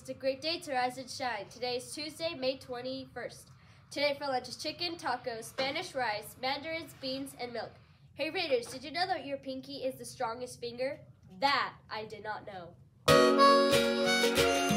It's a great day to rise and shine. Today is Tuesday, May 21st. Today for lunch is chicken, tacos, Spanish rice, mandarins, beans, and milk. Hey Raiders, did you know that your pinky is the strongest finger? That I did not know.